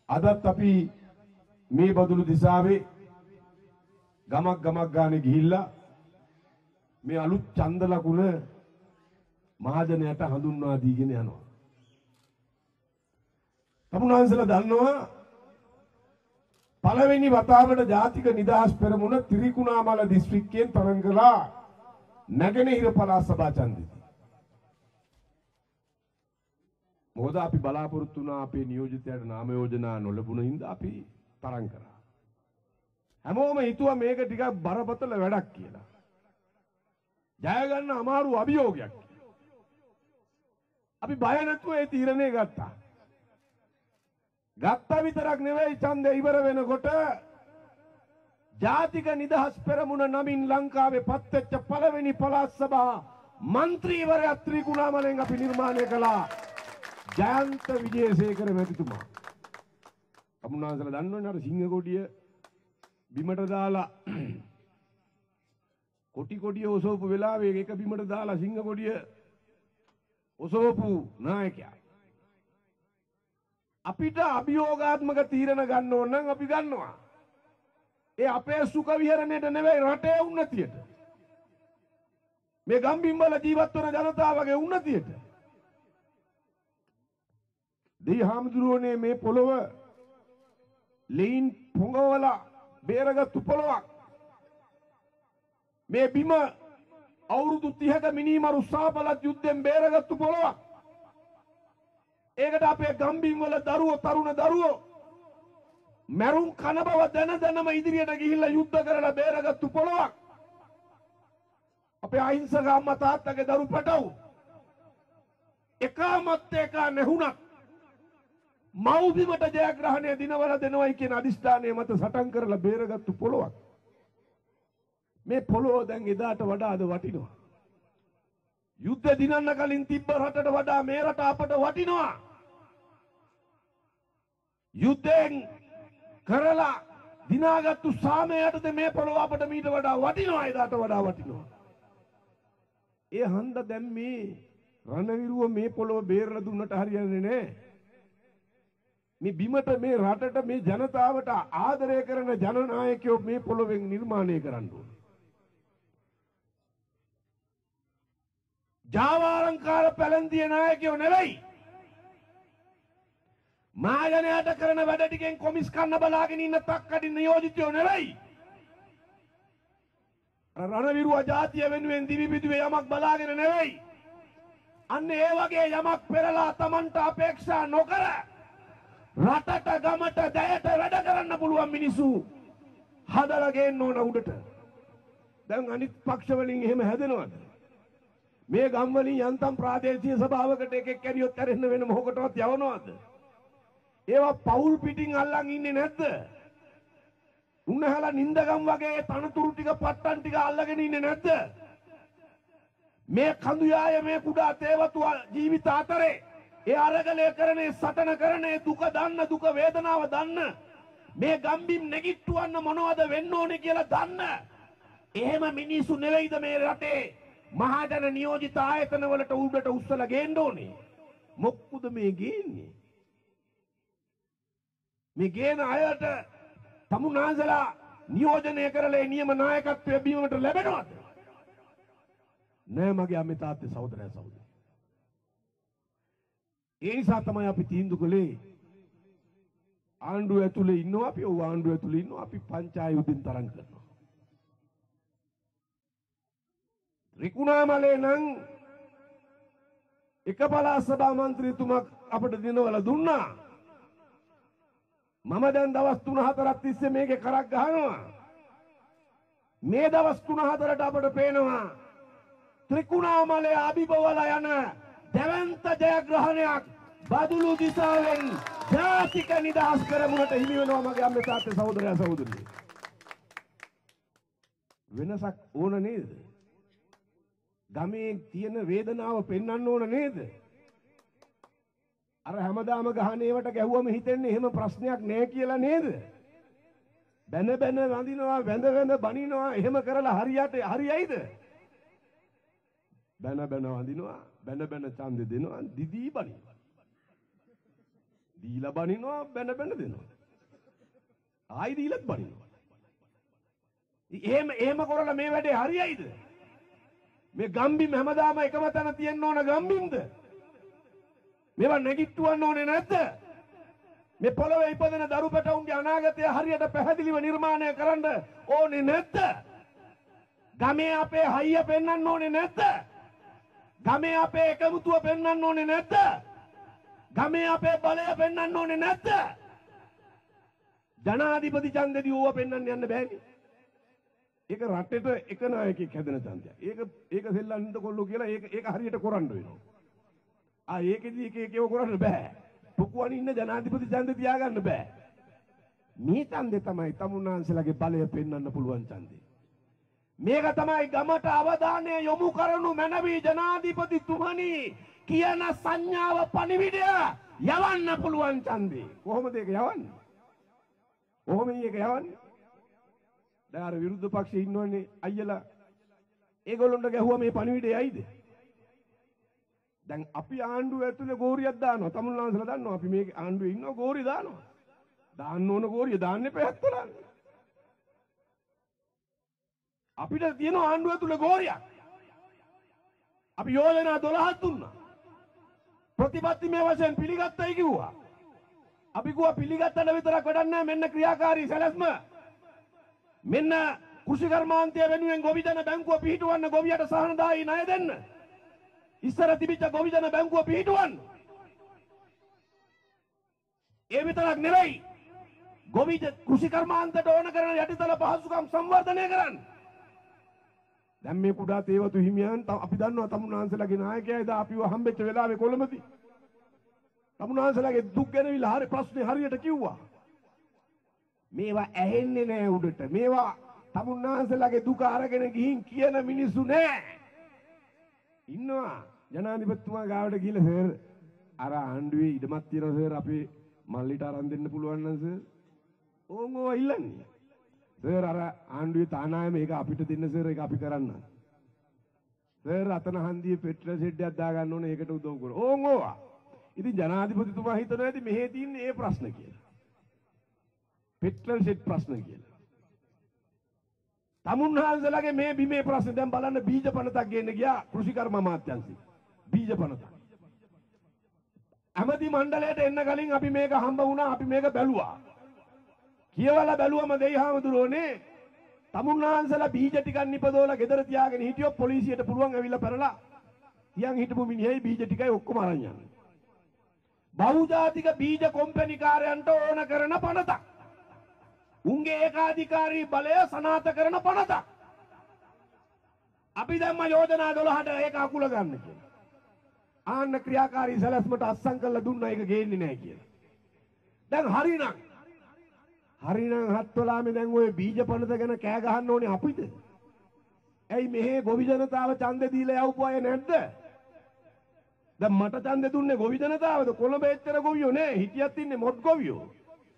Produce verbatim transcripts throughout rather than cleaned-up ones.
අදත් අපි මේ බදුළු දිසාවේ ගමක් ගමක් ගානේ ගිහිල්ලා මේ අලුත් ඡන්ද ලකුණ මහජනයට හඳුන්වා දීගෙන යනවා. තමුන්වහන්සේලා දන්නවා පළවෙනි වතාවට ජාතික නිදහස් පෙරමුණ ත්‍රිකුණාමල දිස්ත්‍රික්කයෙන් තරඟ කළා නැගෙනහිර පළාත් සභා ඡන්දෙදී. මොකද අපි බලාපොරොත්තු වුණා අපේ නියෝජිතයාට නාම යෝජනා නොලැබුණ හින්දා අපි තරඟ කරා. හැමෝම හිතුවා මේක ටිකක් බරපතල වැඩක් කියලා. ජය ගන්න අමාරු අභියෝගයක්. අපි බය නැතුව ඒ තීරණය ගත්තා. ගත්තා විතරක් නෙවෙයි ඡන්දය ඉවර වෙනකොට ජාතික නිදහස් පෙරමුණ නමින් ලංකාවේ පත්වෙච්ච පළවෙනි පළාත් සභා මන්ත්‍රීවරයා ත්‍රිකුණාමලෙන් අපි නිර්මාණය කළා. ජයන්ත විජේසේකර මැතිතුමා. තමුන්වහන්සේලා දන්නවනේ අර සිංහ කොඩිය බිමට දාලා කොටි කොඩිය ඔසවපු වෙලාවේ ඒක බිමට දාලා සිංහ කොඩිය ඔසවපු නායකයා. අපිට අභියෝගාත්මක තීරණ ගන්න ඕන නම් අපි ගන්නවා. ඒ අපේ සුඛ විහරණයට නෙවෙයි රටේ උන්නතියට. මේ ගම්බිම් වල ජීවත් වෙන ජනතාවගේ උන්නතියට. දෙයි හාමුදුරුවනේ මේ පොළොව ලෙයින් පොඟවලා බේරගත්තු පොළොවක්. මේ බිම අවුරුදු තිහක මිනිමරු සාපලත් යුද්ධෙන් බේරගත්තු පොළොවක්. ඒකට අපේ ගම්බිම් වල දරුවෝ තරුණ දරුවෝ මරුන් කන බව දැන දැනම ඉදිරියට ගිහිල්ලා යුද්ධ කරලා බේරගත්තු පොළොවක්. අපේ අහිංසක අම්මා තාත්තගේ දරු පැටවු එකමත් එක නැහුණත් මව්බිමට ජයග්‍රහණය දිනවල දෙනවයි කියන අදිෂ්ඨානය මත සටන් කරලා බේරගත්තු පොළොවක්. මේ පොළොව දැන් එදාට වඩා අද වටිනවා. යුද්ධ දිනන්න කලින් තිබ්බ රටට වඩා මේ රට අපට වටිනවා. යුද්ධෙන් කරලා දිනාගත්තු සාමයටද මේ පොළොව අපට මීට වඩා වටිනවා. එදාට වඩා වටිනවා. ඒ හන්ද දැන් මේ රණවිරුව මේ පොළොව බේරලා දුන්නට හරියන්නේ නැහැ. මේ බිමට මේ රටට මේ ජනතාවට ආදරය කරන ජනනායකයෝ මේ පොළොවෙන් නිර්මාණය කරන්න ඕන. ජාවාලංකාර පැලැන්තිය නායකයෝ නෙවෙයි. මහජනයාට කරන වැඩ ටිකෙන් කොමිස් කන්න බලාගෙන ඉන්න තක්කඩි නියෝජිතයෝ නෙවෙයි. රණවිරුව ජාතිය වෙනුවෙන් දිවි පිදුවේ යමක් බලාගෙන නෙවෙයි. අන්න ඒ වගේ යමක් පෙරලා Tamanට අපේක්ෂා නොකර රටට ගමට දැයට වැඩ කරන්න පුළුවන් මිනිස්සු හදලා ගේන්න ඕන උඩට. දැන් අනිත් පක්ෂ වලින් එහෙම හැදෙනවද? මේ ගම් වලින් යන්තම් ප්‍රාදේශීය සභාවකට එකෙක් කැරියොත් ඇරෙන්න වෙන මොකටවත් යවනවද? ඒවා පවුල් පිටින් අල්ලන් ඉන්නේ නැද්ද? උන්නහලා නින්දගම් වගේ තනතුරු ටික පට්ටන් ටික අල්ලගෙන ඉන්නේ නැද්ද? මේ කඳුයාය මේ කුඩා තේවතු ජීවිත අතරේ ඒ අරගලය කරනේ සටන කරනේ දුක දන්න දුක වේදනාව දන්න මේ ගම්බිම් නැගිට්ටුවන්න මොනවද වෙන්න ඕනේ කියලා දන්න එහෙම මිනිස්සු නෙවෙයිද මේ රටේ මහජන නියෝජිත ආයතන වලට උඩට උස්සලා ගේන්න ඕනේ. මොක්කුද මේ ගේන්නේ? මේ ගේන අයට තමුන්වහන්සේලා නියෝජනය කරලා නියම නායකත්වය බීමට ලැබෙනවද? නෑ මගේ අම්මේ තාත්තේ සහෝදරයා සහෝදරිය. ඒ නිසා තමයි අපි තීන්දුව කළේ ආණ්ඩුව ඇතුලේ ඉන්නවා අපි ඔව් ආණ්ඩුව ඇතුලේ ඉන්නවා අපි පංචායුතින් තරම් කරනවා. ත්‍රිකුණාමලේ නම් එක පළාත් සභා මන්ත්‍රීතුමක් අපට දිනවල දුන්නා. මම දැන් දවස් තුන හතරක් තිස්සේ මේකේ කරක් ගහනවා. මේ දවස් තුන හතරට අපට පේනවා ත්‍රිකුණාමලේ අභිබවලා යන දැවැන්ත ජයග්‍රහණයක් බදුළු දිසාවෙන් ජාතික නිදහස් පෙරමුණට හිමි වෙනවා මගේ අම්මේ තාත්තේ සහෝදරයා සහෝදරියෝ. වෙනසක් ඕන නේද? ගමේ තියෙන වේදනාව පෙන්වන්න ඕන නේද? අර හැමදාම ගහන ඒවට ගැහුවම හිතෙන්නේ එහෙම ප්‍රශ්නයක් නෑ කියලා නේද? බැන බැන වඳිනවා වැඳ වැඳ බනිනවා එහෙම කරලා හරියට හරියයිද? බැන බැන වඳිනවා බැන බැන ඡන්දෙ දෙනවා දිදී බනිනවා. දීලා බනිනවා බැන බැන දෙනවා. ආයි දීලත් බනිනවා. එහෙම එහෙම කරලා මේ වැඩේ හරියයිද? මේ ගම්බිම් හැමදාම එකම තැන තියෙන්න ඕන ගම්බිම්ද? මේවා නැගිට්ටුවන්න ඕනේ නැද්ද? මේ පොළවේ ඉපදෙන දරු පැටවුන්ගේ අනාගතය හරියට පැහැදිලිව නිර්මාණය කරන්න ඕනේ නැද්ද? ගමේ අපේ හයිය පෙන්වන්න ඕනේ නැද්ද? ගමේ අපේ එකමුතුව පෙන්වන්න ඕනේ නැද්ද? ගමේ අපේ බලය පෙන්වන්න ඕනේ නැද්ද? ජනාධිපති ඡන්දෙදී ඕවා පෙන්වන්න යන්න බෑනේ. ඒක රටේට එක නායකයෙක් හැදෙන ඡන්දයක්. ඒක ඒක සෙල්ලන්නට කොල්ලෝ කියලා ඒක ඒක හරියට කරන්න වෙනවා. ආ ඒකෙදි එක එකව කරන්න බෑ. පුකුවනේ ඉන්න ජනාධිපති ඡන්දෙ තියාගන්න බෑ. මේ ඡන්දේ තමයි තමුන්නාන්සලාගේ බලය පෙන්වන්න පුළුවන් ඡන්දේ. මේක තමයි ගමට අවධානය යොමු කරනු මැනවි ජනාධිපතිතුමනි කියන සංඥාව පණිවිඩය යවන්න පුළුවන් ඡන්දේ. කොහොමද ඒක යවන්නේ? කොහොමද මේක යවන්නේ? දැන් අර විරුද්ධ පක්ෂයේ ඉන්නවනේ අයියලා. ඒගොල්ලොන්ට ගැහුවා මේ පණිවිඩය යයිද? දැන් අපි ආණ්ඩුව ඇතුලේ ගෝරියක් දානවා. තමුන්ලාන්සලා දන්නවා අපි මේ ආණ්ඩුවේ ඉන්නවා ගෝරිය දානවා. දාන්න ඕන ගෝරිය දාන්න එපා හැත්තලා. අපිට තියෙන ආණ්ඩුව ඇතුලේ ගෝරියක්. අපි යෝජනා දොළහක් දුන්නා. ප්‍රතිපත්තිමය වශයෙන් පිළිගත්තයි කිව්වා. අපි කිව්වා පිළිගත්තට විතරක් වැඩක් නැහැ මෙන්න ක්‍රියාකාරී සැලැස්ම. මෙන්න කෘෂි කර්මාන්තය වෙනුවෙන් ගොවිජන බැංකුව පිහිටුවන්න ගොවියට සහනදායී ණය දෙන්න. ඉස්සර තිබිච්ච ගොවිජන බැංකුව පිහිටුවන්න. ඒ විතරක් නෙවෙයි. ගොවිජ කෘෂි කර්මාන්තයට ඕන කරන යටිතල පහසුකම් සංවර්ධනය කරන්න. දැන් මේ කුඩා තේවතු හිමියන් අපි දන්නවා තමුන්නාන්සලාගේ නායකයා එදා අපිව හම්බෙච්ච වෙලාවේ කොළඹදී. තමුන්නාන්සලාගේ දුක් ගැනවිලා හරි ප්‍රශ්නේ හරියට කිව්වා. මේවා ඇහෙන්නේ නෑ උඩට. මේවා තමුන්නාන්සලාගේ දුක අරගෙන ගිහින් කියන මිනිස්සු නෑ. ඉන්නවා ජනාධිපතිතුමා ගාවට ගිහලා සර් අර ආණ්ඩුවේ ඉඩමක් තියෙනවා සර් අපේ මල්ලිට අරන් දෙන්න පුළුවන් නම් සර්. ඕන් ඕවා ඉල්ලන්නේ. සර් අර ආණ්ඩුවේ තානාය මේක අපිට දෙන්න සර් ඒක අපි කරන්න. සර් අතන හන්දියේ පෙට්‍රල් ෂෙඩ් එකක් දාගන්න ඕනේ ඒකට උදව් කරනවා. ඕන් ඕවා. ඉතින් ජනාධිපතිතුමා හිතනවා ඇති මෙහෙ තියෙන්නේ ඒ ප්‍රශ්න කියලා. පෙට්‍රල් ෂෙඩ් ප්‍රශ්න කියලා. තමුන්හන්සලාගේ මේ බිමේ ප්‍රශ්න දැන් බලන්න බීජ පනතක් ගේන්න ගියා කෘෂිකර්ම අමාත්‍යාංශي. බීජ පනත. ඇමති මණ්ඩලයට එන්න කලින් අපි මේක හම්බ වුණා අපි මේක බැලුවා. කියවලා බැලුවම දෙයි හාමුදුරුවනේ තමුන්හන්සලා බීජ ටිකක් නිපදවලා ගෙදර තියාගෙන හිටියොත් පොලිසියට පුළුවන් ඇවිල්ලා පෙරලා තියන් හිටපු මිනිහයි බීජ ටිකයි ඔක්කොම අරන් යන්නේ. බහුජාතික බීජ කොම්පැනි කාර්යයන්ට ඕන කරන පනතක්. උන්ගේ ඒකාධිකාරී බලය සනාථ කරන පනතක්. අපි දැම්ම යෝජනා දොළහට ඒක අකුල ගන්න කියලා. ආන්න ක්‍රියාකාරී සැලැස්මට අත්සන් කරලා දුන්නා ඒක ගේන්නේ නැහැ කියලා. දැන් හරිනම් හරිනම් හත්වලාමේ දැන් ওই බීජ පනත ගැන කෑ ගහන්න ඕනේ අපිට. ඇයි මෙහෙ ගොවි ජනතාව ඡන්දේ දීලා යවපු අය නැද්ද? දැන් මට ඡන්දේ දුන්නේ ගොවි ජනතාවද? කොළඹ එච්චර ගොවියෝ නෑ. හිටියත් ඉන්නේ මොඩ් ගොවියෝ.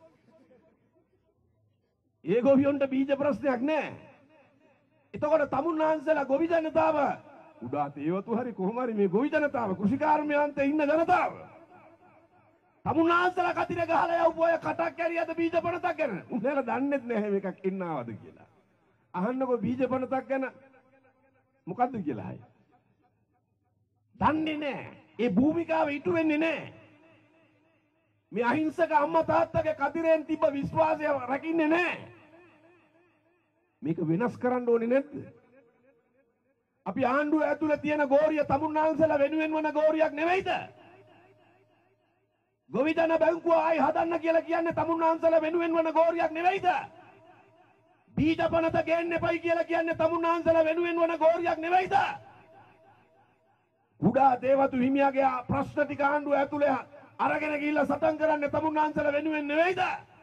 ඒ ගොවියොන්ට බීජ ප්‍රශ්නයක් නෑ. එතකොට තමුන්නාන්සලා ගොවි ජනතාව උඩා තේවතු හරි කොහොම හරි මේ ගොවි ජනතාව කෘෂිකාර්මිකයන්ට ඉන්න ජනතාව තමුන්නාන්සලා කතිර ගහලා යවපු අය කටක් ඇරියද බීජ පනතක් ගැන උන්වල දන්නේත් නැහැ මේකක් එන්න ආවද කියලා. අහන්නකෝ බීජ පනතක් ගැන මොකද්ද කියලා අය. දන්නේ නැහැ. ඒ භූමිකාව ඉටු වෙන්නේ නැහැ. මේ අහිංසක අම්මා තාත්තගේ කතිරෙන් තිබ්බ විශ්වාසය රකින්නේ නැහැ. මේක වෙනස් කරන්න ඕනේ නැද්ද? අපි ආණ්ඩුව ඇතුලේ තියෙන ගෝරිය තමුන්නාන්සලා වෙනුවෙන් වන ගෝරියක් නෙවෙයිද? ගොවිජන බැංකුව ආයි හදන්න කියලා කියන්නේ තමුන්නාන්සලා වෙනුවෙන් වන ගෝරියක් නෙවෙයිද? බීජ පනත ගේන්න එපයි කියලා කියන්නේ තමුන්නාන්සලා වෙනුවෙන් වන ගෝරියක් නෙවෙයිද? කුඩා දේවතු හිමියාගේ ප්‍රශ්න ටික ආණ්ඩුව ඇතුලේ අරගෙන ගිහිල්ලා සටන් කරන්නේ තමුන්නාන්සලා වෙනුවෙන් නෙවෙයිද?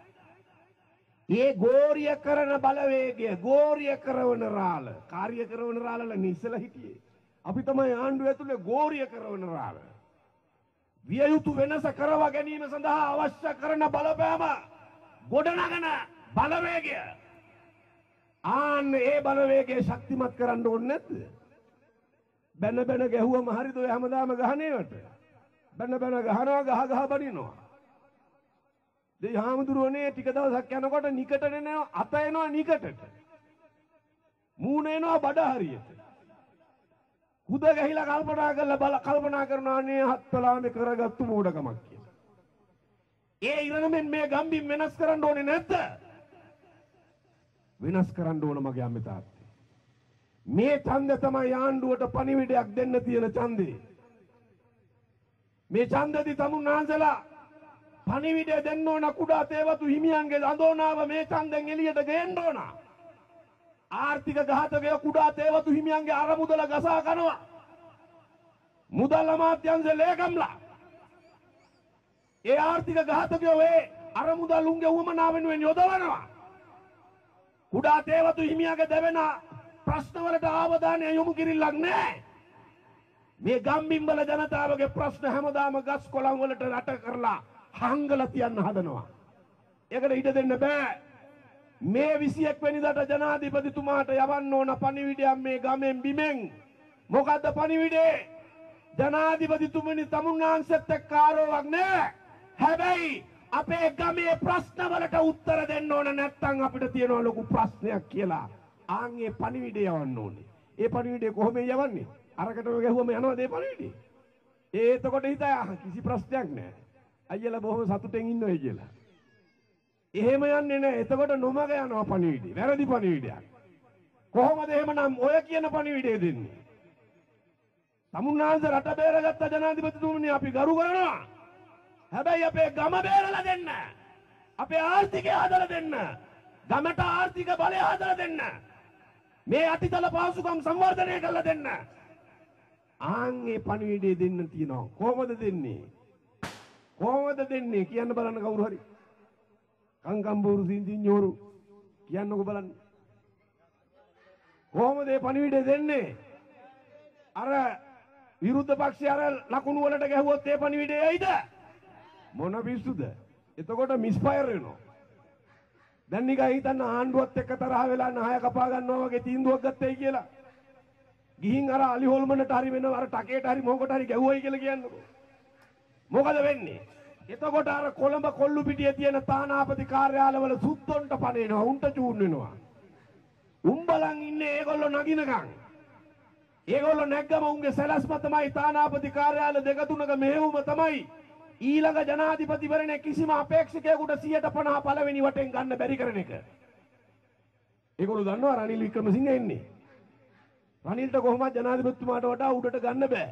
ඒ ගෝරිය කරන බලවේගය ගෝරිය කරවන රාළ කාර්ය කරවන රාළල නිසලා හිටියේ. අපි තමයි ආණ්ඩුව ඇතුලේ ගෝරිය කරවන රාළ. විය යුතු වෙනස කරවා ගැනීම සඳහා අවශ්‍ය කරන බලපෑම ගොඩනගන බලවේගය. ආන්න ඒ බලවේගය ශක්තිමත් කරන්න ඕනේ නැද්ද? බැන බැන ගැහුවම හරිද ඔය හැමදාම ගහනේවට? බැන බැන ගහනවා ගහ ගහ බනිනවා. දෙයි හාමුදුරුවනේ ටික දවසක් යනකොට නිකට එනවා අත එනවා නිකටට. මූණ එනවා බඩ හරියට. කුද ගහිලා කල්පනා කරලා බල කල්පනා කරනවා නේ හත්වලාමේ කරගත්තු මෝඩකමක් කියලා. ඒ ඉරණමෙන් මේ ගම්බින් වෙනස් කරන්න ඕනේ නැද්ද? වෙනස් කරන්න ඕන මගේ අම්මේ තාත්තේ. මේ ඡන්ද තමයි ආණ්ඩුවට පණිවිඩයක් දෙන්න තියෙන ඡන්දේ. මේ ඡන්දදී තමුන්නාන්සලා පණිවිඩය දෙන්න ඕන කුඩා තේවතු හිමියන්ගේ අඳෝනාව මේ ඡන්දෙන් එළියට ගේන්න ඕන. ආර්ථික ඝාතකය කුඩා තේවතු හිමියන්ගේ අරමුදල ගසා කනවා. මුදල් අමාත්‍යාංශ ලේකම්ලා ඒ ආර්ථික ඝාතකයෝ ඒ අරමුදල් උන්ගේ උවමනා වෙනුවෙන් යොදවනවා. කුඩා තේවතු හිමියන්ගේ දෙවෙන ප්‍රශ්න වලට අවධානය යොමු කිරිල්ලක් නැහැ. මේ ගම්බිම් වල ජනතාවගේ ප්‍රශ්න හැමදාම ගස් කොළන් වලට රට කරලා හංගලා තියන්න හදනවා. ඒකට ඉඩ දෙන්න බෑ. මේ විසිඑක් වෙනිදාට ජනාධිපතිතුමාට යවන්න ඕන පණිවිඩයක් මේ ගමෙන් බිමෙන්. මොකද්ද පණිවිඩේ? ජනාධිපතිතුමනි තමුන්නාන්සෙත් එක්ක ආරෝවක් නෑ. හැබැයි අපේ ගමේ ප්‍රශ්න වලට උත්තර දෙන්න ඕන නැත්නම් අපිට තියෙනවා ලොකු ප්‍රශ්නයක් කියලා. ආන්ගේ පණිවිඩය යවන්න ඕනේ. ඒ පණිවිඩය කොහොමද යවන්නේ? අරකට ගැහුවම යනවද ඒ පණිවිඩය? ඒ එතකොට හිතා කිසි ප්‍රශ්නයක් නෑ. අයියලා බොහොම සතුටෙන් ඉන්නවයි කියලා. එහෙම යන්නේ නැහැ. එතකොට නොමග යනවා පණිවිඩය. වැරදි පණිවිඩයක්. කොහොමද එහෙමනම් ඔය කියන පණිවිඩය දෙන්නේ? තමුන්නාන්සේ රට බේරගත්ත ජනාධිපතිතුමනි අපි ගරු කරනවා. හැබැයි අපේ ගම බේරලා දෙන්න. අපේ ආර්ථිකය හදලා දෙන්න. ගමට ආර්ථික බලය හදලා දෙන්න. මේ අතිතල පහසුකම් සංවර්ධනය කරලා දෙන්න. ආන්ගේ පණිවිඩය දෙන්න තියෙනවා. කොහොමද දෙන්නේ? කොහොමද දෙන්නේ කියන්න බලන්න කවුරු හරි. කංකම්බෝරු සින්දිඤ්ඤෝරු කියන්නකෝ බලන්න. කොහොමද මේ පණිවිඩය දෙන්නේ? අර විරුද්ධ පක්ෂය අර ලකුණු වලට ගැහුවොත් ඒ පණිවිඩය එයිද? මොන පිස්සුද? එතකොට මිස්ෆයර් වෙනවා. දැන් නිකන් හිතන්න ආණ්ඩුවත් එක්ක තරහ වෙලා නාය කපා ගන්නවා වගේ තීන්දුවක් ගත්තයි කියලා. ගිහින් අර අලි හොල්මනට හරි වෙනවා අර ටකේට හරි මොකට හරි ගැහුවයි කියලා කියන්නකෝ. මොකද වෙන්නේ? එතකොට අර කොළඹ කොල්ලු පිටියේ තියෙන තානාපති කාර්යාලවල සුද්දොන්ට පණේනවා උන්ට චූන් වෙනවා. උඹලන් ඉන්නේ ඒගොල්ලෝ නගිනකම්. ඒගොල්ලෝ නැග්ගම උන්ගේ සැලැස්ම තමයි තානාපති කාර්යාල දෙක තුනක මෙහෙයුම තමයි ඊළඟ ජනාධිපතිවරණේ කිසිම අපේක්ෂකයෙකුට සියයට පනහ පළවෙනි වටෙන් ගන්න බැරි කරන එක. ඒගොල්ලෝ දන්නවා රනිල් වික්‍රමසිංහ එන්නේ. රනිල්ට කොහොමද ජනාධිපතිතුමාට වඩා උඩට ගන්න බෑ.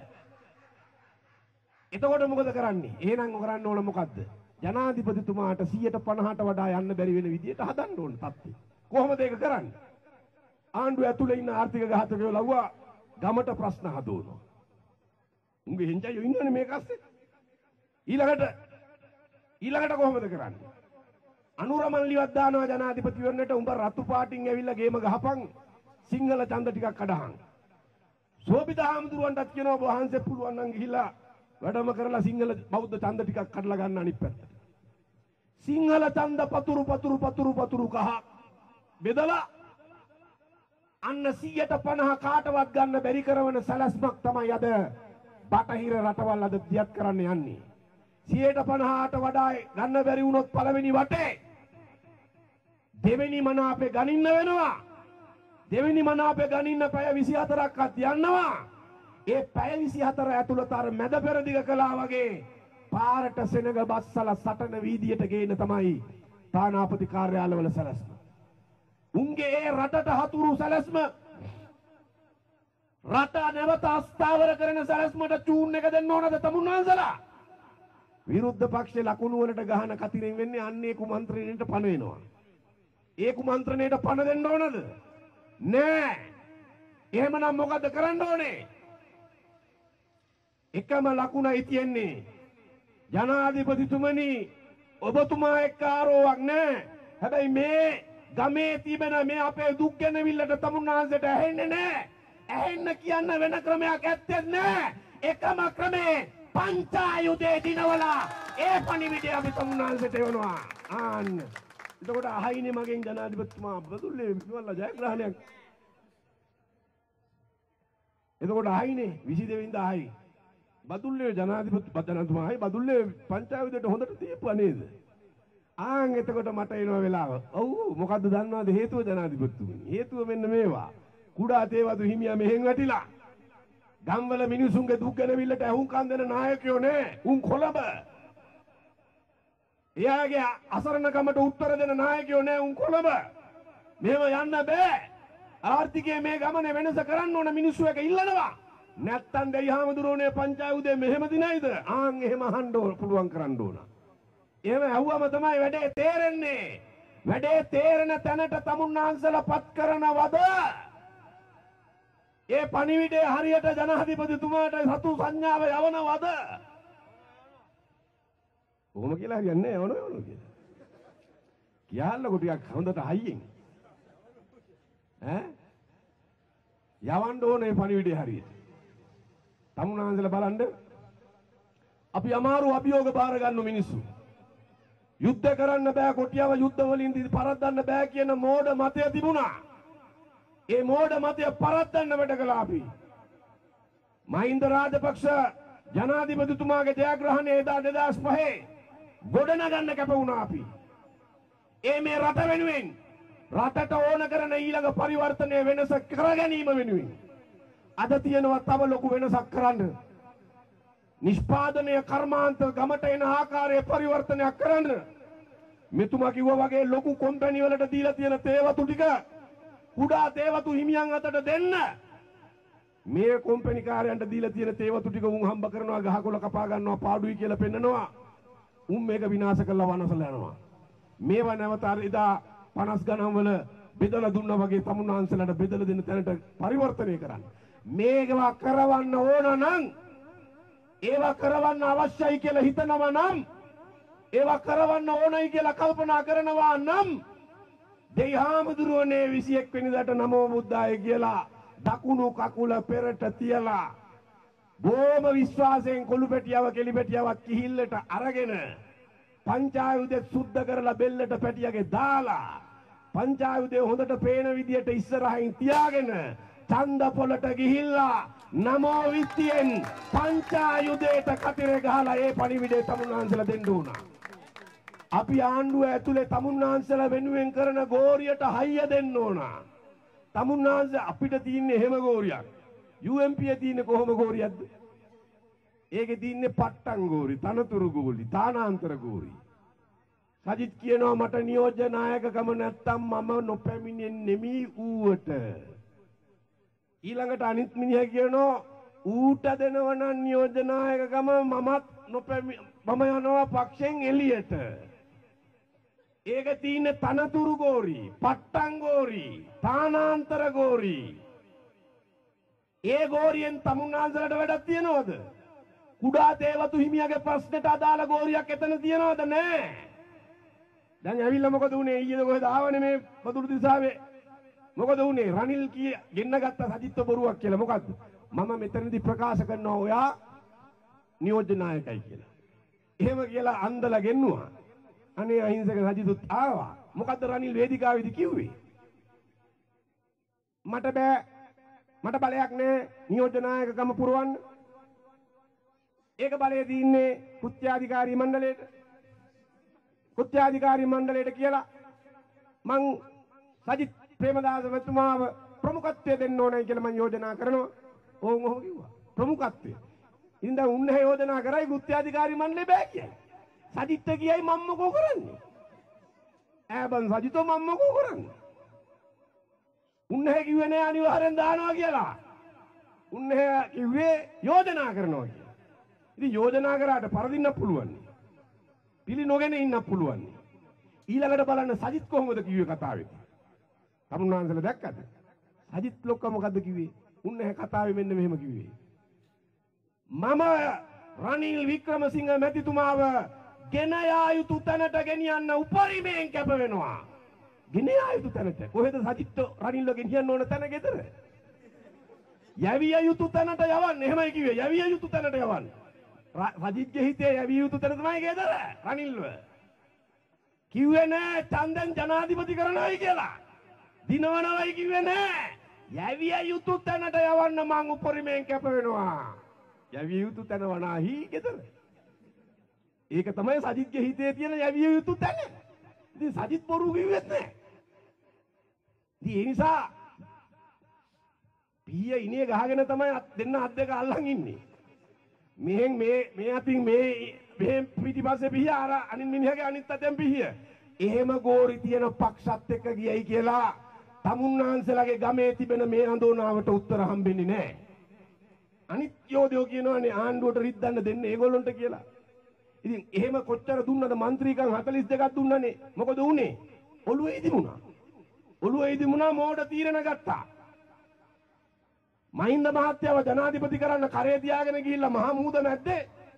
එතකොට මොකද කරන්නේ? එහෙනම් කරන්න ඕන මොකද්ද? ජනාධිපතිතුමාට සියයට පනහට වඩා යන්න බැරි වෙන විදියට හදන්න ඕන තත්ත්වය. කොහොමද ඒක කරන්නේ? ආණ්ඩුව ඇතුලේ ඉන්න ආර්ථික ඝාතකයෝ ලව්වා ගමට ප්‍රශ්න හදවනවා. උන්ගේ හෙන්චයෝ ඉන්නනේ මේක අස්සේ. ඊළඟට ඊළඟට කොහොමද කරන්නේ? අනුරමල්ලිවත් දානවා ජනාධිපතිවරණයට උඹ රතු පාටින් ඇවිල්ලා ගේම ගහපන් සිංහල ඡන්ද ටිකක් අඩහන්. සෝබිත හාමුදුරුවන්ටත් කියනවා වහන්සේ පුළුවන් නම් ගිහිල්ලා වැඩම කරලා සිංහල බෞද්ධ ඡන්ද ටිකක් කඩලා ගන්න අනිත් පැත්තට. සිංහල ඡන්ද පතුරු පතුරු පතුරු පතුරු කහ බෙදලා අන්න සියයට පනහ කාටවත් ගන්න බැරි කරන සැලැස්මක් තමයි අද බටහිර රටවල් අද දියත් කරන්න යන්නේ. සියයට පනහට වඩා ගන්න බැරි වුණොත් පළවෙනි වටේ දෙවෙනි මනාපේ ගනින්න වෙනවා. දෙවෙනි මනාපේ ගනින්න පැය විසිහතරක්වත් යනවා. ඒ පැය විසිහතර ඇතුළත අර මැද පෙරදිග කළා වගේ පාරට සෙනග බස්සලා සටන වීදියට ගේන තමයි තානාපති කාර්යාලවල සැලැස්ම. උන්ගේ ඒ රටට හතුරු සැලැස්ම රට නැවත අස්ථාවර කරන සැලැස්මට චූන් එක දෙන්න ඕනද තමුන්වන්සලා? විරුද්ධ පක්ෂේ ලකුණු වලට ගහන කතිරෙන් වෙන්නේ අන්නේ කුමන්ත්‍රණයට පණ වෙනවා. ඒ කුමන්ත්‍රණයට පණ දෙන්න ඕනද? නෑ. එහෙමනම් මොකද කරන්න ඕනේ? එකම ලකුණයි තියෙන්නේ. ජනාධිපතිතුමනි ඔබතුමා එක්ක ආරෝවක් නෑ. හැබැයි මේ ගමේ තිබෙන මේ අපේ දුක් ගැනවිල්ලට තමුන්නාන්සේට ඇහෙන්නේ නෑ. ඇහෙන්න කියන්න වෙන ක්‍රමයක් ඇත්තේ නෑ. එකම ක්‍රමේ පංචායුධේ දිනවල ඒ පණිවිඩය අපි තමුන්නාන්සේට එවනවා. ආන්න. එතකොට අහයිනේ මගෙන් ජනාධිපතිතුමා බදුල්ලේ විමල්ලා ජයග්‍රහණයක්. එතකොට අහයිනේ විසි දෙවෙනිදා අහයි. බදුල්ලේ ජනාධිපති පදනතුමායි බදුල්ලේ පංචායුධයට හොඳට දීපුවා නේද? ආන් එතකොට මට එනවා වෙලාව. ඔව් මොකද්ද දන්නවද හේතුව ජනාධිපතිතුමනි? හේතුව මෙන්න මේවා. කුඩා තේවතු හිමියා මෙහෙන් වැටිලා. ගම්වල මිනිසුන්ගේ දුක් ගැනවිල්ලට ඇහුම්කන් දෙන නායකයෝ නෑ. උන් කොළඹ. එයාගේ අසරණකමට උත්තර දෙන නායකයෝ නෑ උන් කොළඹ. මේව යන්න බෑ. ආර්ථිකයේ මේ ගමනේ වෙනස කරන්න ඕන මිනිස්සු එක ඉල්ලනවා. නැත්තම් දෙයි හාමුදුරුවනේ පංචායුධේ මෙහෙම දිනයිද? ආන් එහෙම අහන්න ඕන පුළුවන් කරන්න ඕන. එහෙම ඇහුවම තමයි වැඩේ තේරෙන්නේ. වැඩේ තේරෙන තැනට තමුන්නාන්සලා පත් කරනවද? ඒ පණිවිඩය හරියට ජනාධිපතිතුමාට සතු සංඥාව යවනවද? කොහොම කියලා හරියන්නේ නැහැ ඕන ඕන කියලා. කියන්නකො ටිකක් හොඳට හයියෙන්. ඈ යවන්න ඕනේ පණිවිඩය හරියට. තමුන්නාන්සලා බලන්න අපි අමාරු අභියෝග බාර ගන්න මිනිස්සු. යුද්ධ කරන්න බෑ කොටියව යුද්ධ වලින් පරද්දන්න බෑ කියන මෝඩ මතය තිබුණා. ඒ මෝඩ මතය පරද්දන්න වැඩ කළා අපි. මහින්ද රාජපක්ෂ ජනාධිපතිතුමාගේ ජයග්‍රහණය එදා දෙදහස් පහේ ගොඩනගන්න කැප වුණා අපි. ඒ මේ රට වෙනුවෙන් රටට ඕන කරන ඊළඟ පරිවර්තනය වෙනස කර ගැනීම වෙනුවෙන් අද තියෙනවා තව ලොකු වෙනසක් කරන්න. නිෂ්පාදනය කර්මාන්ත ගමට එන ආකාරයේ පරිවර්තනයක් කරන්න. මෙතුමා කිව්වා වගේ ලොකු කොම්පැනි වලට දීලා තියෙන තේවතු ටික කුඩා තේවතු හිමියන් අතට දෙන්න. මේ කොම්පැනි කාර්යයන්ට දීලා තියෙන තේවතු ටික උන් හම්බ කරනවා ගහකොළ කපා ගන්නවා පාඩුයි කියලා පෙන්නනවා. උන් මේක විනාශ කරලා වනසලා යනවා. මේවා නැවත එදා පනස් ගණන් වල බෙදලා දුන්නා වගේ තමුන්නාන්සලට බෙදලා දෙන තැනට පරිවර්තනය කරන්න. මේවා කරවන්න ඕන නම් ඒවා කරවන්න අවශ්‍යයි කියලා හිතනවා නම් ඒවා කරවන්න ඕනයි කියලා කල්පනා කරනවා නම් දෙයි හාමුදුරුවනේ විසි එක් වෙනිදාට නමෝ බුද්ධාය කියලා දකුණු කකුල පෙරට තියලා බොහොම විශ්වාසයෙන් කොළු පැටියව කෙලි පැටියවක් කිහිල්ලට අරගෙන පංචායුධෙත් සුද්ධ කරලා බෙල්ලට පැටියගේ දාලා පංචායුධය හොඳට පේන විදියට ඉස්සරහින් තියාගෙන ඡන්ද පොළට ගිහිල්ලා නමෝ විත්තියෙන් පංචායුධයට කතිරේ ගහලා ඒ පණිවිඩය තමුන්නාන්සලා දෙන්න උනා. අපි ආණ්ඩුව ඇතුලේ තමුන්නාන්සලා වෙනුවෙන් කරන ගෝරියට හයිය දෙන්න ඕන. තමුන්නාන්ස අපිට තියෙන්නේ එහෙම ගෝරියක්. යූ එම් පී තියෙන්නේ කොහොම ගෝරියක්ද? ඒකේ තියෙන්නේ පට්ටම් ගෝරි, තනතුරු ගෝලි, තානාන්තර ගෝරි. සජිත් කියනවා මට නියෝජ්‍ය නායකකම නැත්තම් මම නොපැමිණෙන්නේ නෙමී ඌවට. ඊළඟට අනිත් මිනිහා කියනවා ඌට දෙනවනම් නියෝජ්‍ය නායකකම මමත් නොපැමි මම යනවා පක්ෂෙන් එළියට. ඒක තියෙන්නේ තනතුරු ගෝරි, පට්ටම් ගෝරි, තානාන්තර ගෝරි. ඒ ගෝරියෙන් තමුන්නාන්සලට වැඩක් තියනවද? කුඩා තේවතු හිමියාගේ ප්‍රශ්නෙට අදාළ ගෝරියක් එතන තියනවද? නැහැ. දැන් ඇවිල්ලා මොකද උනේ? ඊයේ කොහෙද ආවනේ මේ බදුරු දිසාවේ. මොකද උනේ? රනිල් කිය ගෙන්න ගත්ත සජිත්ව බොරුවක් කියලා. මොකද්ද? මම මෙතනදී ප්‍රකාශ කරනවා ඔයා නියෝජ්‍ය නායකයි කියලා. එහෙම කියලා අන්දලා ගෙන්නුවා. අනේ අහිංසක සජිතුත් ආවා. මොකද්ද රනිල් වේදිකාවේදී කිව්වේ? මට බෑ. මට බලයක් නෑ නියෝජ්‍ය නායකකම පුරවන්න. ඒක බලය දින්නේ කෘත්‍යාධිකාරී මණ්ඩලයට. කෘත්‍යාධිකාරී මණ්ඩලයට කියලා මං සජිත් ප්‍රේමදාස මහත්මයාව ප්‍රමුඛත්වය දෙන්න ඕනයි කියලා මං යෝජනා කරනවා. ඕන් ඔහොම කිව්වා. ප්‍රමුඛත්වය. ඉතින් දැන් උන්නේ යෝජනා කරයි කෘත්‍යාධිකාරී මණ්ඩලේ බෑ කියයි. සජිත් කියයි මම මොකෝ කරන්නේ? ඈ බං සජිතෝ මම මොකෝ කරන්නේ? උන්නේ කිව්වේ නෑ අනිවාර්යෙන් දානවා කියලා. උන්නේ කිව්වේ යෝජනා කරනවා කියලා. ඉතින් යෝජනා කරාට පරදින්න පුළුවන්. පිළි නොගෙන ඉන්න පුළුවන්. ඊළඟට බලන්න සජිත් කොහොමද කිව්වේ කතාවේ? තමුන්නාන්සලා දැක්කද? සජිත් ලොක්ක මොකද්ද කිව්වේ? උන්නේ කතාවේ මෙන්න මෙහෙම කිව්වේ. මම රනිල් වික්‍රමසිංහ මැතිතුමාව ගෙන යා යුතු තැනට ගෙනියන්න උපරිමයෙන් කැප වෙනවා. ගෙන යා යුතු තැනට. කොහෙද සජිත් රනිල්ව ගෙනියන්න ඕන තැන ගෙදර? යවිය යුතු තැනට යවන්න. එහෙමයි කිව්වේ. යවිය යුතු තැනට යවන්න. රජිත්ගේ හිතේ යවිය යුතු තැන තමයි ගෙදර රනිල්ව. කිව්වේ නෑ ඡන්දෙන් ජනාධිපති කරනවායි කියලා. දිනවනවායි කිව්වේ නෑ. යවිය යුතු තැනට යවන්න මං උපරිමයෙන් කැප වෙනවා. යවිය යුතු තැන වනාහි ගෙදර. ඒක තමයි සජිත්ගේ හිතේ තියෙන යවිය යුතු තැන. ඉතින් සජිත් බොරු කිව්වෙත් නෑ. ඉතින් ඒ නිසා පීය ඉනේ ගහගෙන තමයි දෙන්න අත් දෙක අල්ලන් ඉන්නේ. මෙහෙන් මේ මේ අතින් මේ මේ පිටිපස්සේ පීය අර අනිත් මිනිහගේ අනිත් අතෙන් පීය. එහෙම ගෝරි තියෙන පක්ෂත් එක්ක ගියයි කියලා තමුන්නාන්සලාගේ ගමේ තිබෙන මේ අඳෝනාවට උත්තර හම්බෙන්නේ නැහැ. අනිත් යෝධයෝ කියනවානේ ආණ්ඩුවට රිද්දන්න දෙන්න ඒගොල්ලන්ට කියලා. ඉතින් එහෙම කොච්චර දුන්නද മന്ത്രിකම් හතළිස් දෙකක් දුන්නනේ. මොකද උනේ? ඔළුවේ ඉදිමුණා. ඔළුවේ ඉදිමුණා මෝඩ තීරණ ගත්තා. මහින්ද මහත්තයව ජනාධිපති කරන්න කරේ තියාගෙන ගිහිල්ලා මහා මුහුද මැද්දේ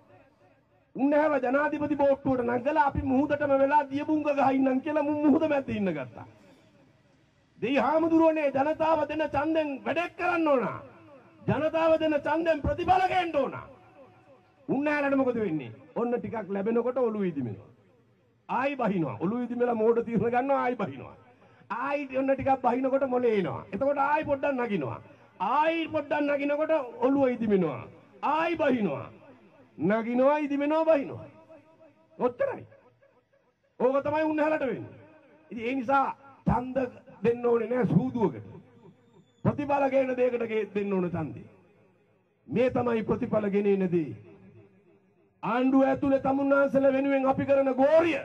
උන්නෑව ජනාධිපති බෝට්ටුවට නැගලා අපි මුහුදටම වෙලා දියබුංග ගහ ඉන්නම් කියලා මුන් මුහුද මැද්දේ ඉන්න ගත්තා. දෙයි හාමුදුරුවනේ ජනතාව දෙන ඡන්දෙන් වැඩක් කරන්න ඕන. ජනතාව දෙන ඡන්දෙන් ප්‍රතිඵල ගන්න ඕන. උන්නෑලට මොකද වෙන්නේ? ඔන්න ටිකක් ලැබෙනකොට ඔළුව ඉදිමෙනවා. ආයි බහිනවා. ඔළුව ඉදිමෙලා මෝඩ තීරණ ගන්නවා ආයි බහිනවා. ආයි ඔන්න ටිකක් බහිනකොට මොලේ එනවා. එතකොට ආයි පොඩ්ඩක් නගිනවා. ආයි පොඩ්ඩක් නගිනකොට ඔළුව ඉදිමෙනවා. ආයි බහිනවා. නගිනවා ඉදිමෙනවා බහිනවා. ඔච්චරයි. ඕක තමයි උන්නහලට වෙන්නේ. ඉතින් ඒ නිසා ඡන්ද දෙන්න ඕනේ නෑ සූදුවකට. ප්‍රතිඵල ගේන දෙයකට දෙන්න ඕන ඡන්දේ. මේ තමයි ප්‍රතිඵල ගෙනෙන දේ. ආණ්ඩුව ඇතුලේ තමුන්නාන්සලා වෙනුවෙන් අපි කරන ගෝරිය.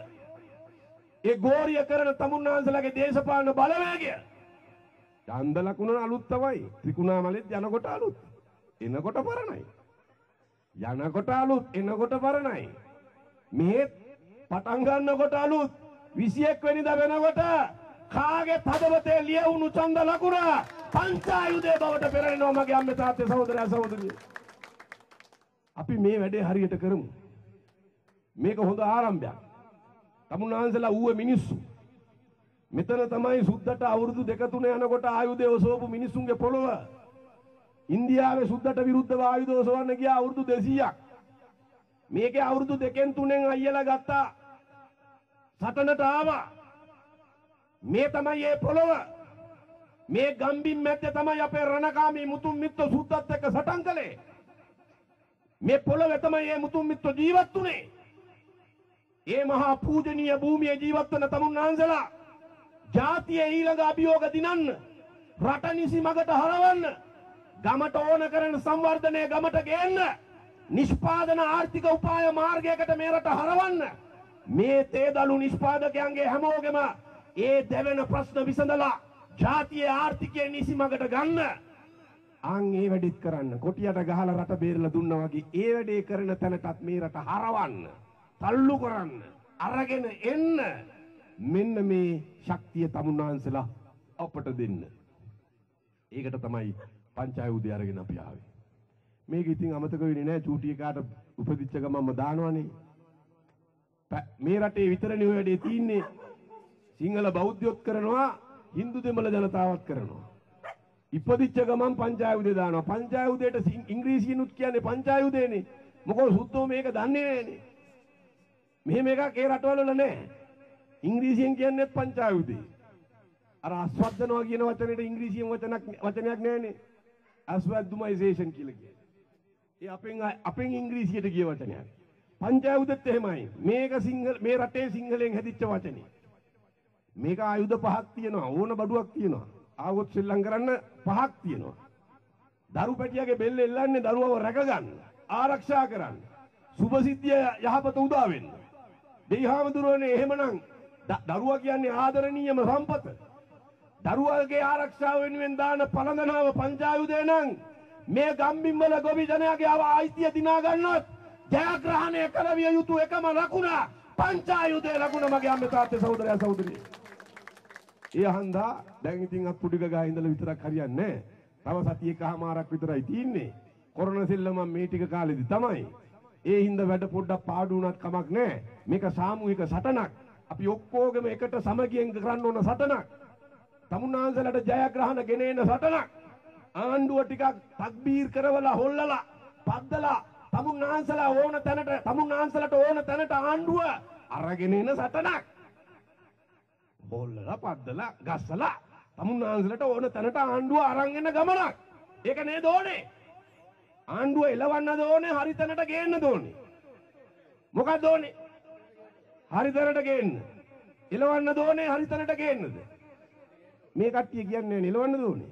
ඒ ගෝරිය කරන තමුන්නාන්සලාගේ දේශපාලන බලවේගය. ඡන්ද ලකුණ අලුත් තමයි. ත්‍රිකුණාමලෙත් යනකොට අලුත්. එනකොට පරණයි. යනකොට අලුත් එනකොට පරණයි. මේ පටන් ගන්නකොට අලුත් විසිඑක් වෙනිදා වෙනකොට කාගේ හදවතේ ලියවුණු ඡන්ද ලකුණ පංචායුධයේ බවට පෙරලෙනවා මගේ අම්මේ තාත්තේ සහෝදරයා සහෝදරියෝ. අපි මේ වැඩේ හරියට කරමු. මේක හොඳ ආරම්භයක්. තමුන්නාන්සලා ඌව මිනිස්සු. මෙතන තමයි සුද්දට අවුරුදු දෙක තුන යනකොට ආයුධය ඔසවපු මිනිස්සුන්ගේ පොළව. ඉන්දියාවේ සුද්දට විරුද්ධව ආයුධ ඔසවන්න ගියා අවුරුදු දෙසීයක්. මේකේ අවුරුදු දෙකෙන් තුනෙන් අයියලා ගත්තා. සටනට ආවා. මේ තමයි ඒ පොළව. මේ ගම්බින් මැද්දේ තමයි අපේ රණකාමී මුතුන් මිත්ත සුද්දත් එක්ක සටන් කළේ. මේ පොළවේ තමයි මේ මුතුන් මිත්ත ජීවත් වුනේ. ඒ මහා පූජනීය භූමියේ ජීවත් වන තමුන්නාන්සලා ජාතිය ඊළඟ අභියෝග දිනන්න රට නිසි මගට හරවන්න ගමට ඕන කරන සංවර්ධනය ගමට ගේන්න නිෂ්පාදන ආර්ථික උපාය මාර්ගයකට මේ රට හරවන්න මේ තේදළු නිෂ්පාදකයන්ගේ හැමෝගෙම ඒ දෙවෙන ප්‍රශ්න විසඳලා ජාතියේ ආර්ථිකය නිසි මගට ගන්න අන් ඒ වැඩිත් කරන්න කොටියට ගහලා රට බේරලා දුන්නා වගේ ඒ වැඩේ කරන තැනටත් මේ රට හරවන්න තල්ලු කරන්න අරගෙන එන්න මෙන්න මේ ශක්තිය තමුන්නාන්සලා අපට දෙන්න. ඒකට තමයි පංචායුධය අරගෙන අපි ආවේ. මේක ඉතින් අමතක වෙන්නේ නැහැ චූටි එකාට උපදිච්ච ගමන්ම දානවනේ. මේ රටේ විතරනේ ඔය වැඩේ තියෙන්නේ. සිංහල බෞද්ධයොත් කරනවා හින්දු දෙමළ ජනතාවත් කරනවා. ඉපදිච්ච ගමන් පංචායුධය දානවා. පංචායුධයට ඉංග්‍රීසියෙන්ුත් කියන්නේ පංචායුධයනේ. මොකද සුද්ධෝ මේක දන්නේ නැහනේ. මෙහෙම එකක් ඒ රටවල නැහැ. ඉංග්‍රීසියෙන් කියන්නේ පංචායුධය. අර අස්වද්දනවා කියන වචනේට ඉංග්‍රීසියෙන් වචනක් වචනයක් නැහැනේ. අස්වද්දුමයිසේෂන් කියලා කියන්නේ. ඒ අපෙන් අපෙන් ඉංග්‍රීසියට ගිය වචනයක්. පංචායුධෙත් එහෙමයි. මේක සිංහල මේ රටේ සිංහලෙන් හැදිච්ච වචනේ. මේක ආයුධ පහක් තියෙනවා. ඕන බඩුවක් තියෙනවා. ආවොත් සෙල්ලම් කරන්න පහක් තියෙනවා. දරු පැටියාගේ බෙල්ල එල්ලන්නේ දරුවව රැක ගන්න, ආරක්ෂා කරන්න, සුභසිද්ධිය යහපත උදා වෙන්න. දෙයිහාමුදුරනේ එහෙමනම් දරුවා කියන්නේ ආදරණීයම සම්පත. දරුවාගේ ආරක්ෂාව වෙනුවෙන් දාන පළඳනාව පංචායුධය නම් මේ ගම්බිම් වල ගොවි ජනයාගේ ආයිතිය දිනා ගන්නොත් ජයග්‍රහණය කරවිය යුතු එකම ලකුණ පංචායුධයේ ලකුණ මගේ අම්මේ තාත්තේ සහෝදරයා සහෝදරිය. ඒ හන්දා දැන් ඉතින් අප්පු ටික ගා ඉඳලා විතරක් හරියන්නේ නැහැ. තව සතියකමාරක් විතරයි තියෙන්නේ. කොරෝනා සෙල්ලම මේ ටික කාලෙදි තමයි. ඒ හින්දා වැඩ පොඩ්ඩක් පාඩු වුණත් කමක් නැහැ. මේක සාමූහික සටනක්. අපි ඔක්කොගෙම එකට සමගියෙන් කරන්න ඕන සටනක්. තමුන්නාන්සලට ජයග්‍රහණ ගෙනෙන සටනක්. ආණ්ඩුව ටිකක් තක්බීර් කරවලා හොල්ලලා පද්දලා තමුන්නාන්සලා ඕන තැනට තමුන්නාන්සලට ඕන තැනට ආණ්ඩුව අරගෙන එන සටනක්. හොල්ලලා පද්දලා ගස්සලා තමුන්නාන්සලට ඕන තැනට ආණ්ඩුව අරන් එන ගමනක්. ඒක නේද ඕනේ? ආණ්ඩුව එලවන්නද ඕනේ හරි තැනට ගේන්නද ඕනේ? මොකක්ද ඕනේ? හරි තැනට ගේන්න. එලවන්න දෝනේ හරිතනට ගේන්නද? මේ කට්ටිය කියන්නේ එලවන්න දෝනේ.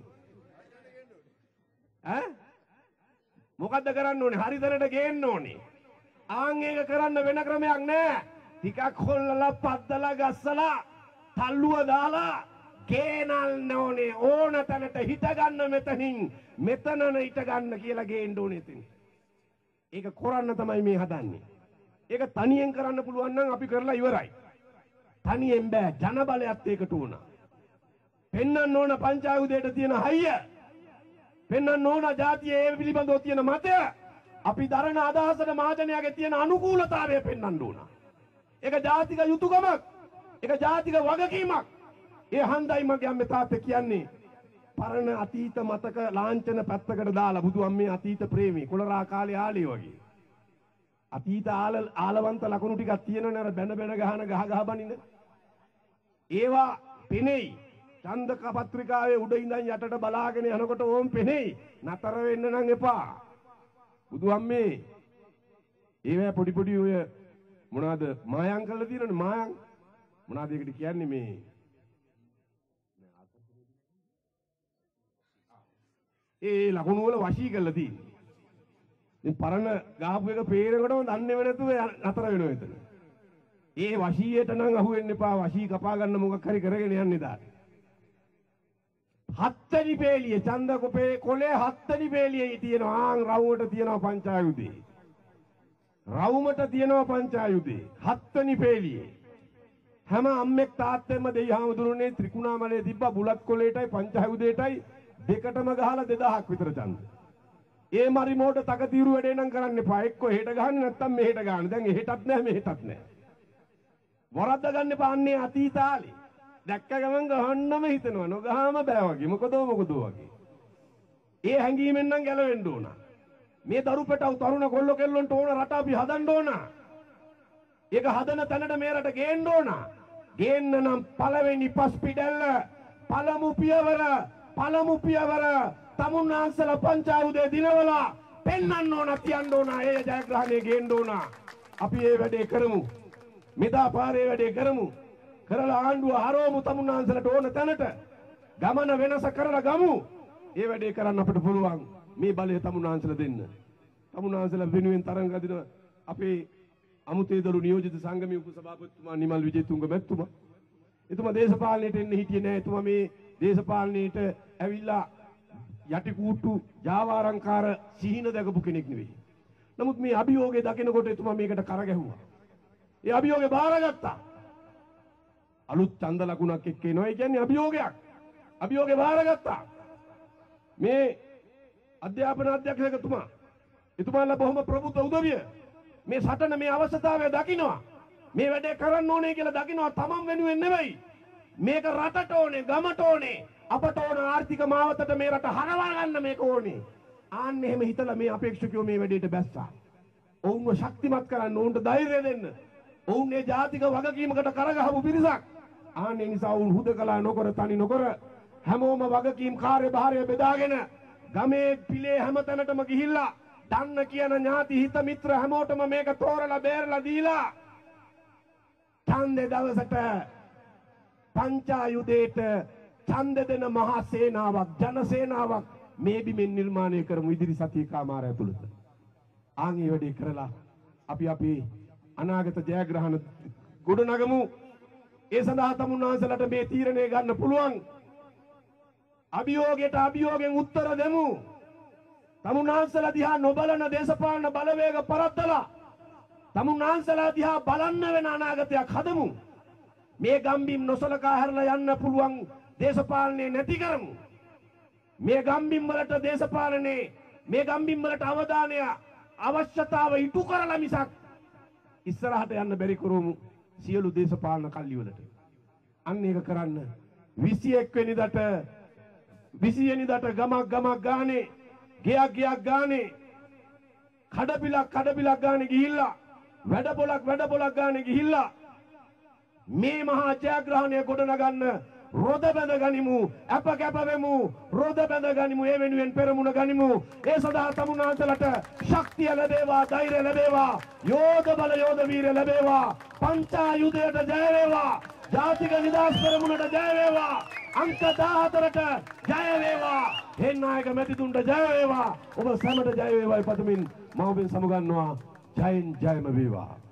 ඈ? මොකද්ද කරන්න ඕනේ? හරිතනට ගේන්න ඕනේ. ආන් ඒක කරන්න වෙන ක්‍රමයක් නෑ. ටිකක් හොල්ලලා පද්දලා ගස්සලා තල්ලුව දාලා ගේනල් නෝනේ ඕන තැනට හිට ගන්න මෙතනින් මෙතනන හිට ගන්න කියලා ගේන්න ඕනේ එතන. ඒක කරන්න තමයි මේ හදන්නේ. ඒක තනියෙන් කරන්න පුළුවන් නම් අපි කරලා ඉවරයි. තනියෙන් බෑ ජන බලයත් ඒකට උන. පෙන්නන්න ඕන පංචායුධයට තියෙන හයිය. පෙන්නන්න ඕන ජාතියේ ඒ පිළිබඳව තියෙන මතය. අපි දරන අදහසට මහජනයාගේ තියෙන අනුකූලතාවය පෙන්වන්න ඕන. ඒක ජාතික යුතුයකමක්. ඒක ජාතික වගකීමක්. ඒ හන්දයි මගේ අම්මේ තාත්තේ කියන්නේ පරණ අතීත මතක ලාංඡන පැත්තකට දාලා බුදු අම්මේ අතීත ප්‍රේමී කොළරා කාලේ ආලේ වගේ. අතීත ආල ආලවන්ත ලකුණු ටිකක් තියෙනවනේ අර බැන බැන ගහන ගහ ගහ බනින. ඒවා පෙනෙයි. ඡන්දක පත්‍රිකාවේ උඩ ඉඳන් යටට බලාගෙන යනකොට ඕම් පෙනෙයි. නතර වෙන්න නම් එපා. බුදු අම්මේ ඒවා පොඩි පොඩි ඔය මොනවාද මායම් කරලා තියෙනවනේ මායම් මොනවාද ඒකට කියන්නේ මේ ඒ ලකුණු වල වශී කරලා තියෙන්නේ. ඉතින් පරණ ගහපු එක පේනකොටම දන්නේව නැතුව නතර වෙනවා එතන. ඒ වශීයට නම් අහු වෙන්න එපා. වශී කපා ගන්න මොකක් හරි කරගෙන යන්නේ දාට. හත්වෙනි පේලිය ඡන්ද කොපේ කොලේ හත්වෙනි පේලියේ තියෙනවා. ආන් රවුමට තියෙනවා පංචායුධේ. රවුමට තියෙනවා පංචායුධේ. හත්වෙනි පේලියේ. හැම අම්මෙක් තාත්තෙක්ම දෙයිහාමුදුරනේ ත්‍රිකුණාමලයේ තිබ්බ බුලත් කොලේටයි පංචායුධේටයි දෙකටම ගහලා දෙදාහක් විතර ඡන්ද. ඒ මරිමෝට තකතිරු වැඩේ නම් කරන්න එපා. එක්ක එහෙට ගහන්න නැත්නම් මෙහෙට ගහන්න. දැන් එහෙටත් නැහැ මෙහෙටත් නැහැ. වරද්ද ගන්න එපා. අන්නේ අතීතාලේ. දැක්ක ගමන් ගහන්නම හිතනවා. නොගහම බෑ වගේ. මොකදෝ මොකදෝ වගේ. ඒ හැංගීමෙන් නම් ගැලවෙන්න ඕන. මේ දරුපෙටව තරුණ කොල්ල කෙල්ලොන්ට ඕන රට අපි හදන්න ඕන. ඒක හදන තැනට මේ රට ගේන්න ඕන. ගේන්න නම් පළවෙනි පස්පිඩල්ල පළමු පියවර පළමු පියවර තමුන්නාන්සලා පංචායුධේ දිනවල පෙන්වන්න ඕන තියන්න ඕන. ඒ ජයග්‍රහණය ගේන්න ඕන. අපි මේ වැඩේ කරමු. මෙදා පාරේ වැඩේ කරමු. කරලා ආණ්ඩුව හරවමු තමුන්නාන්සලට ඕන තැනට. ගමන වෙනස කරලා ගමු. ඒ වැඩේ කරන්න අපිට පුළුවන්. මේ බලය තමුන්නාන්සලා දෙන්න. තමුන්නාන්සලා වෙනුවෙන් තරංග අදින අපේ අමුතේදළු නියෝජිත සංගමයේ උපසභාපතිතුමා නිමල් විජේතුංග මැතිතුමා. එතුමා දේශපාලනයට එන්න හිටියේ නෑ. එතුමා මේ දේශපාලනයට ඇවිල්ලා යටි කූට්ටු ජාවාරංකාර සිහින දැකපු කෙනෙක් නෙවෙයි. නමුත් මේ අභියෝගය දකිනකොට එතුමා මේකට කර ගැහුවා. ඒ අභියෝගේ බාරගත්තා. අලුත් ඡන්ද ලකුණක් එක්ක එනවා. ඒ කියන්නේ අභියෝගයක්. අභියෝගේ බාරගත්තා. මේ අධ්‍යාපන අධ්‍යක්ෂකතුමා එතුමාලා බොහොම ප්‍රබුද්ධ උදවිය මේ සටන මේ අවශ්‍යතාවය දකිනවා. මේ වැඩේ කරන්න ඕනේ කියලා දකිනවා. තමන් වෙනුවෙන් නෙවෙයි. මේක රටට ඕනේ, ගමට ඕනේ, අපට ඕන ආර්ථික මාවතට මේ රට හරවා ගන්න මේක ඕනේ. ආන්න එහෙම හිතලා මේ අපේක්ෂකයෝ මේ වැඩේට බැස්සා. ඔවුන්ව ශක්තිමත් කරන්න, ඔවුන්ට ධෛර්යය දෙන්න. ඔවුන් මේ ජාතික වගකීමකට කරගහපු පිරිසක්. ආන්න ඒ නිසා ඔවුන් හුදකලා නොකර තනි නොකර හැමෝම වගකීම් කාර්යභාරය බෙදාගෙන ගමේ පිලේ හැම තැනටම ගිහිල්ලා දන්න කියන ඥාති හිත මිත්‍ර හැමෝටම මේක තෝරලා බේරලා දීලා ඡන්දේ දවසට පංචායුධේට ඡන්ද දෙන මහා සේනාවක් ජන සේනාවක් මේ බිමෙන් නිර්මාණය කරමු ඉදිරි සතිය කාමාර ඇතුළත. ආන් ඒ වැඩේ කරලා අපි අපේ අනාගත ජයග්‍රහණ ගොඩනගමු. ඒ සඳහා තමුන්නාන්සලට මේ තීරණය ගන්න පුළුවන්. අභියෝගයට අභියෝගෙන් උත්තර දෙමු. තමුන්නාන්සලා දිහා නොබලන දේශපාලන බලවේග පරද්දලා තමුන්නාන්සලා දිහා බලන්න වෙන අනාගතයක් හදමු. මේ ගම්බිම් නොසලකා හැරලා යන්න පුළුවන් දේශපාලනේ නැති කරමු. මේ ගම්බිම් වලට දේශපාලනේ මේ ගම්බිම් වලට අවධානය අවශ්‍යතාව ඉටු කරලා මිසක් ඉස්සරහට යන්න බැරි කරමු සියලු දේශපාලන කල්ලි වලට. අන්න ඒක කරන්න විසිඑක් වෙනිදාට විසි වෙනිදාට ගමක් ගමක් ගානේ ගයක් ගයක් ගානේ කඩපිලක් කඩපිලක් ගානේ ගිහිල්ලා වැඩ පොලක් වැඩ පොලක් ගානේ ගිහිල්ලා මේ මහා ජයග්‍රහණය ගොඩනගන්න රොද බැඳ ගනිමු, අප කැප වෙමු, රොද බැඳ ගනිමු, ඒ වෙනුවෙන් පෙරමුණ ගනිමු. ඒ සඳහා තමුන්නාන්සලට ශක්තිය ලැබේවා, ධෛර්යය ලැබේවා, යෝධ බල යෝධ වීර ලැබේවා, පංචායුධයට ජය වේවා. ජාතික නිදහස් පෙරමුණට ජය වේවා. අංක දාහතරට ජය වේවා. හේනායක මැතිතුන්ට ජය වේවා. ඔබ සැමට ජය වේවායි පතමින් මම ඔබෙන් සමුගන්නවා. ජයෙන් ජයම වේවා.